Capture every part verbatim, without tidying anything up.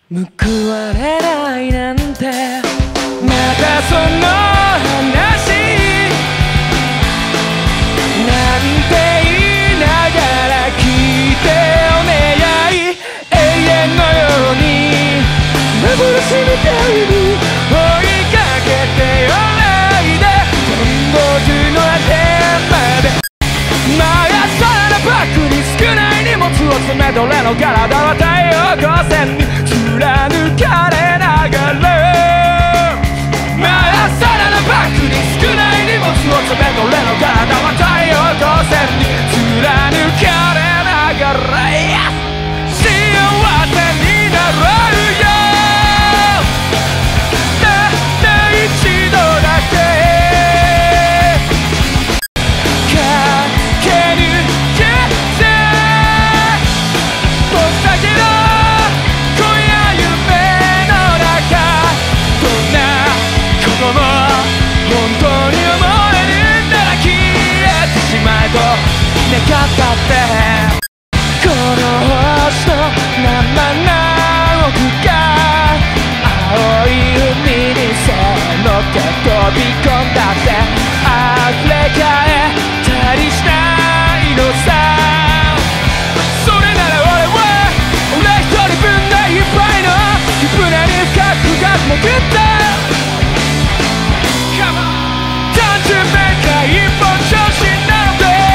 報われないなんてまたその話なんて言いながら聞いてお願い永遠のように幻みたいに追いかけてよないで今度中の果てまでまあさらバッグに少ない荷物を詰めどれの体は太陽光線に貫かれながらまあさらのバッグに少ない荷物を詰めどれの体は太陽光線に貫かれながら幸せになろうよたった一度だけ願ったってこの星の生何億が青い海に背を乗って飛び込んだって溢れ返ったりしないのさそれなら俺は俺一人分がいっぱいの船に深く深く潜った単純明快一本調子なので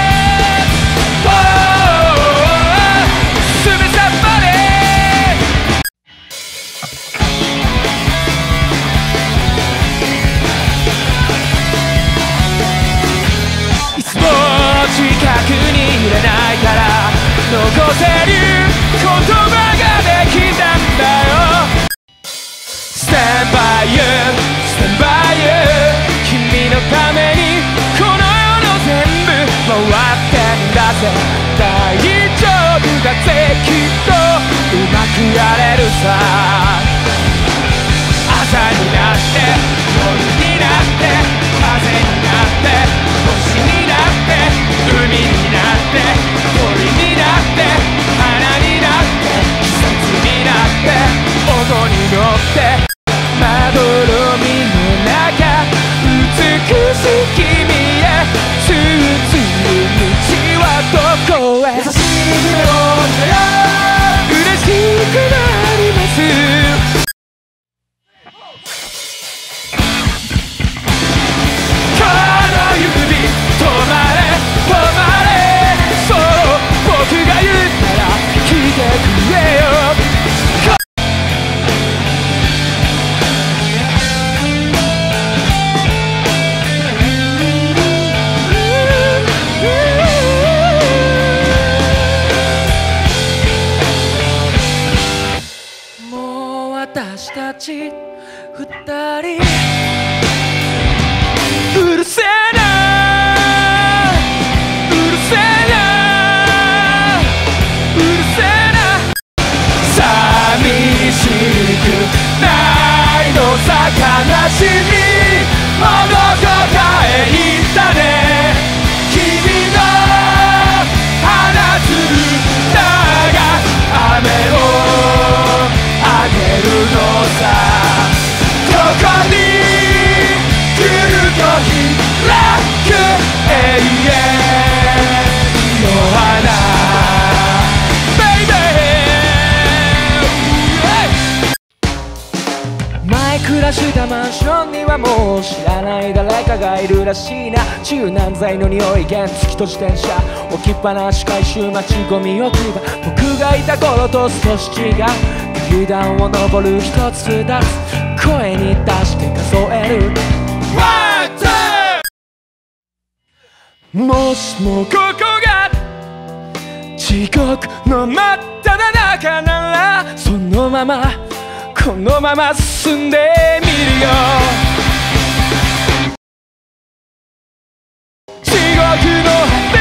近くにいれないから残せる言葉ができたんだよ Stand by you, stand by you 君のためにこの世の全部回ってんだぜ大丈夫だぜきっとうまくやれるさ朝になって夜になって風になって星になって海になって鳥になって花になって季節になって音に乗ってまどろみの中美しい君へ通ずる道はどこへ優しい夢を嬉しくなりますこの指止まれ止まれそう僕が言ったら聞いてくれよもう私たち二人うるせえな悲しみもどこかへ行ったね君の放つ歌が雨をあげるのさここに来ると開く永遠の花暮らしたマンションにはもう知らない誰かがいるらしいな柔軟剤の匂い原付と自転車置きっぱなし回収待ちゴミ置き場僕がいた頃と少し違う階段を登る一つ二つ声に出して数えるワンツーもしもここが地獄の真っ只中ならそのままこのまま進んでみるよ地獄の果て